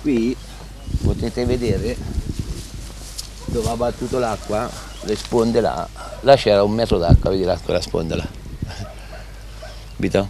Qui potete vedere dove ha battuto l'acqua, le sponde là c'era 1 metro d'acqua, vedi quella sponda là. Capito?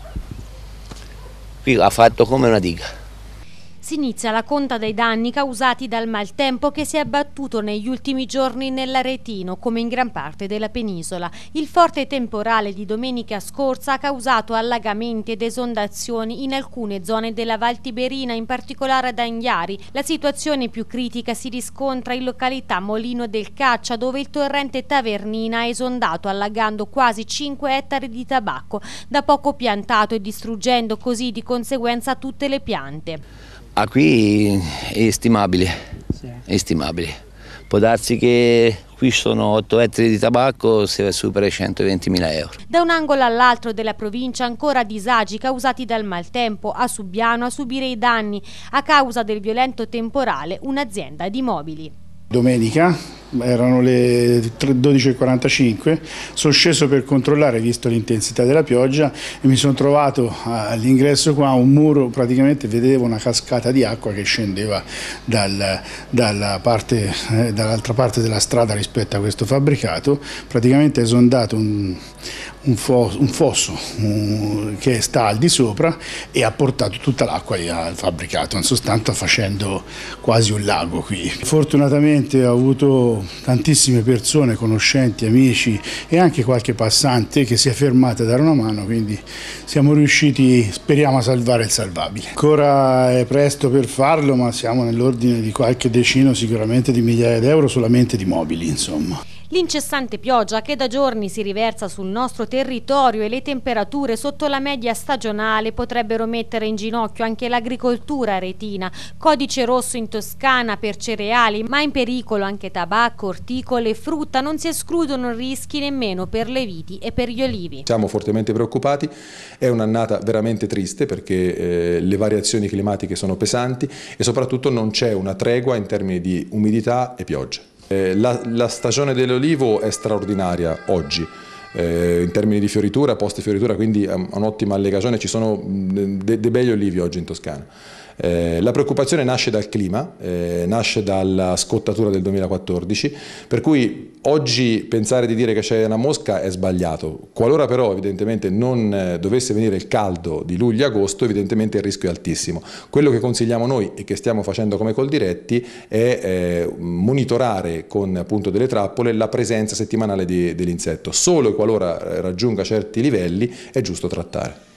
Qui ha fatto come una diga. Si inizia la conta dei danni causati dal maltempo che si è abbattuto negli ultimi giorni nell'Aretino, come in gran parte della penisola. Il forte temporale di domenica scorsa ha causato allagamenti ed esondazioni in alcune zone della Val Tiberina, in particolare ad Anghiari. La situazione più critica si riscontra in località Molino del Caccia, dove il torrente Tavernina ha esondato, allagando quasi 5 ettari di tabacco, da poco piantato e distruggendo così di conseguenza tutte le piante. Ah, qui è estimabile, sì. È estimabile. Può darsi che qui sono 8 ettari di tabacco se supera i 120.000 euro. Da un angolo all'altro della provincia ancora disagi causati dal maltempo. A Subiano a subire i danni a causa del violento temporale un'azienda di mobili. Domenica erano le 12:45, sono sceso per controllare, visto l'intensità della pioggia, e mi sono trovato all'ingresso qua un muro, praticamente vedevo una cascata di acqua che scendeva dall'altra parte della strada rispetto a questo fabbricato. Praticamente è esondato un fosso che sta al di sopra e ha portato tutta l'acqua al fabbricato, in sostanza facendo quasi un lago qui. Fortunatamente ho avuto tantissime persone, conoscenti, amici e anche qualche passante che si è fermata a dare una mano, quindi siamo riusciti, speriamo, a salvare il salvabile. Ancora è presto per farlo, ma siamo nell'ordine di qualche decino sicuramente di migliaia di euro solamente di mobili, insomma. L'incessante pioggia che da giorni si riversa sul nostro territorio e le temperature sotto la media stagionale potrebbero mettere in ginocchio anche l'agricoltura aretina. Codice rosso in Toscana per cereali, ma in pericolo anche tabacco, orticole e frutta. Non si escludono rischi nemmeno per le viti e per gli olivi. Siamo fortemente preoccupati, è un'annata veramente triste perché le variazioni climatiche sono pesanti e soprattutto non c'è una tregua in termini di umidità e pioggia. La stagione dell'olivo è straordinaria oggi, in termini di fioritura, post fioritura, quindi un'ottima allegagione, ci sono dei begli olivi oggi in Toscana. La preoccupazione nasce dal clima, nasce dalla scottatura del 2014, per cui oggi pensare di dire che c'è una mosca è sbagliato. Qualora però evidentemente non dovesse venire il caldo di luglio e agosto, evidentemente il rischio è altissimo. Quello che consigliamo noi e che stiamo facendo come Coldiretti è monitorare con appunto delle trappole la presenza settimanale dell'insetto. Solo qualora raggiunga certi livelli è giusto trattare.